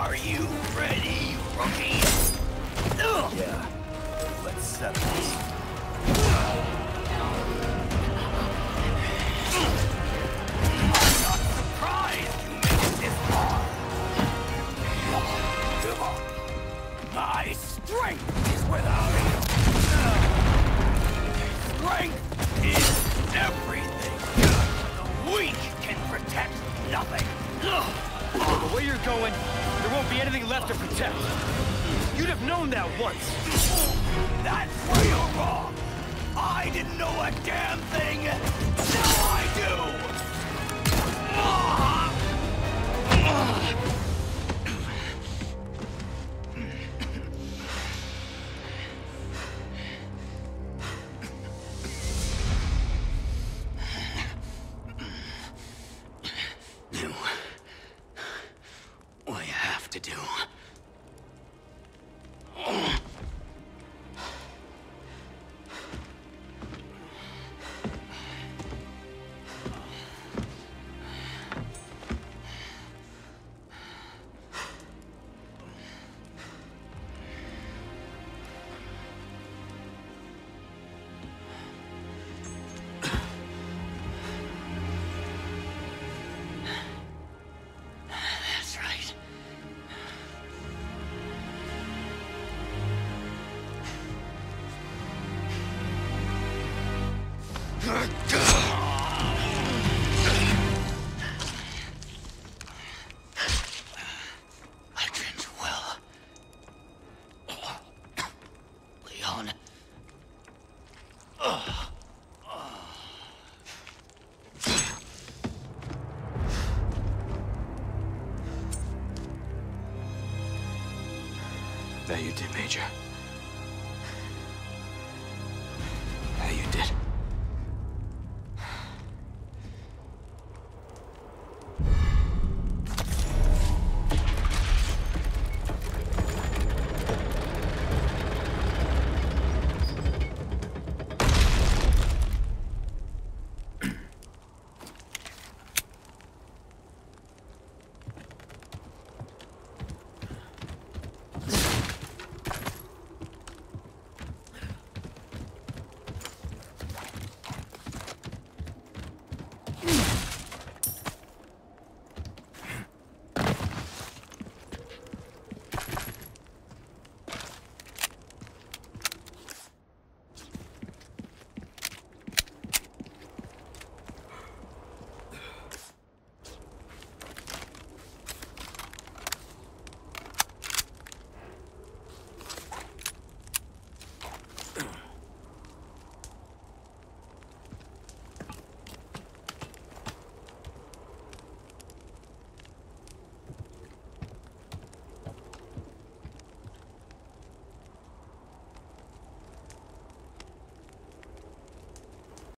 Are you ready, rookie? Yeah. Let's settle this. I'm not surprised you made it this far. My strength is without you. Strength is everything. The weak can protect nothing. The way you're going, there won't be anything left to protect. You'd have known that once. That's where you're wrong. I didn't know a damn thing. Now I do. Do what you have to do. That's right. I trained you well. Leon. That you did, Major.